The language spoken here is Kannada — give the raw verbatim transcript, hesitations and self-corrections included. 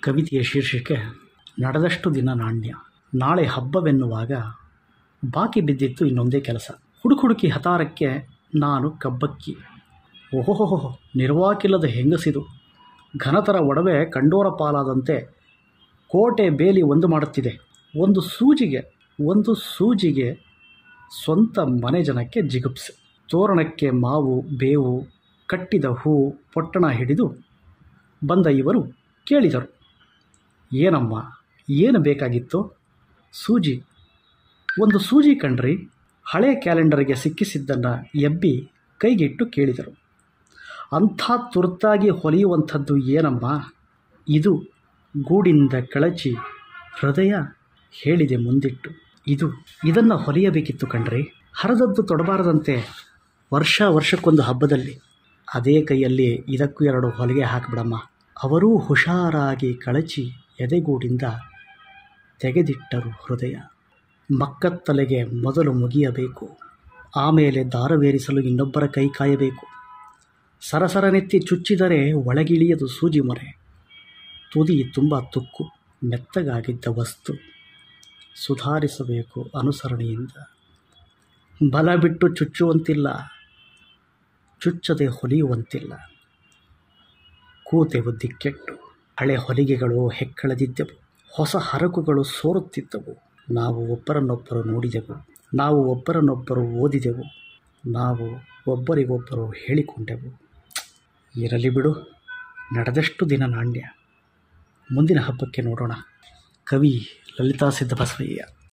ಕವಿತೆಯ ಶೀರ್ಷಿಕೆ ನಡೆದಷ್ಟು ದಿನ ನಾಣ್ಯ. ನಾಳೆ ಹಬ್ಬವೆನ್ನುವಾಗ ಬಾಕಿ ಬಿದ್ದಿತ್ತು ಇನ್ನೊಂದೇ ಕೆಲಸ. ಹುಡುಕುಡುಕಿ ಹತಾರಕ್ಕೆ ನಾನು ಕಬ್ಬಕ್ಕಿ. ಓಹೋಹೋ, ನಿರ್ವಾಕಿಲ್ಲದ ಹೆಂಗಸಿದು. ಘನತರ ಒಡವೆ ಕಂಡೋರ ಪಾಲಾದಂತೆ ಕೋಟೆ ಬೇಲಿ ಒಂದು ಮಾಡುತ್ತಿದೆ. ಒಂದು ಸೂಜಿಗೆ ಒಂದು ಸೂಜಿಗೆ ಸ್ವಂತ ಮನೆ ಜನಕ್ಕೆ ಜಿಗುಪ್ಸೆ. ತೋರಣಕ್ಕೆ ಮಾವು ಬೇವು ಕಟ್ಟಿದ ಹೂ ಪೊಟ್ಟಣ ಹಿಡಿದು ಬಂದ ಇವರು ಕೇಳಿದರು, ಏನಮ್ಮ, ಏನು ಬೇಕಾಗಿತ್ತು? ಸೂಜಿ. ಒಂದು ಸೂಜಿ ಕಣ್ರಿ. ಹಳೆ ಕ್ಯಾಲೆಂಡರ್ಗೆ ಸಿಕ್ಕಿಸಿದ್ದನ್ನು ಎಬ್ಬಿ ಕೈಗಿಟ್ಟು ಕೇಳಿದರು. ಅಂಥ ತುರ್ತಾಗಿ ಹೊಲಿಯುವಂಥದ್ದು ಏನಮ್ಮ ಇದು? ಗೂಡಿಂದ ಕಳಚಿ ಹೃದಯ ಹೇಳಿದೆ ಮುಂದಿಟ್ಟು. ಇದು ಇದನ್ನು ಹೊಲಿಯಬೇಕಿತ್ತು ಕಣ್ರಿ. ಹರದದ್ದು ತೊಡಬಾರದಂತೆ ವರ್ಷ ವರ್ಷಕ್ಕೊಂದು ಹಬ್ಬದಲ್ಲಿ. ಅದೇ ಕೈಯಲ್ಲಿ ಇದಕ್ಕೂ ಎರಡು ಹೊಲಿಗೆ ಹಾಕಿಬಿಡಮ್ಮ. ಅವರೂ ಹುಷಾರಾಗಿ ಕಳಚಿ ಎದೆಗೂಡಿಂದ ತೆಗೆದಿಟ್ಟರು ಹೃದಯ. ಮಕ್ಕತ್ತಲೆಗೆ ಮೊದಲು ಮುಗಿಯಬೇಕು, ಆಮೇಲೆ ದಾರವೇರಿಸಲು ಇನ್ನೊಬ್ಬರ ಕೈ ಕಾಯಬೇಕು. ಸರಸರನೆತ್ತಿ ಚುಚ್ಚಿದರೆ ಒಳಗಿಳಿಯದು ಸೂಜಿ ಮೊರೆ. ತುದಿ ತುಂಬ ತುಕ್ಕು, ಮೆತ್ತಗಾಗಿದ್ದ ವಸ್ತು. ಸುಧಾರಿಸಬೇಕು ಅನುಸರಣೆಯಿಂದ. ಬಲ ಬಿಟ್ಟು ಚುಚ್ಚುವಂತಿಲ್ಲ, ಚುಚ್ಚದೆ ಹೊಲಿಯುವಂತಿಲ್ಲ. ಕೂತೆವು ದಿಕ್ಕೆಟ್ಟು. ಹಳೆ ಹೊಲಿಗೆಗಳು ಹೆಕ್ಕಳೆದಿದ್ದವು, ಹೊಸ ಹರಕುಗಳು ಸೋರುತ್ತಿದ್ದವು. ನಾವು ಒಬ್ಬರನ್ನೊಬ್ಬರು ನೋಡಿದೆವು, ನಾವು ಒಬ್ಬರನ್ನೊಬ್ಬರು ಓದಿದೆವು, ನಾವು ಒಬ್ಬರಿಗೊಬ್ಬರು ಹೇಳಿಕೊಂಡೆವು. ಇರಲಿ ಬಿಡು, ನಡೆದಷ್ಟು ದಿನ ನಾಣ್ಯ. ಮುಂದಿನ ಹಬ್ಬಕ್ಕೆ ನೋಡೋಣ. ಕವಿ ಲಲಿತಾ ಸಿದ್ದಬಸವಯ್ಯ.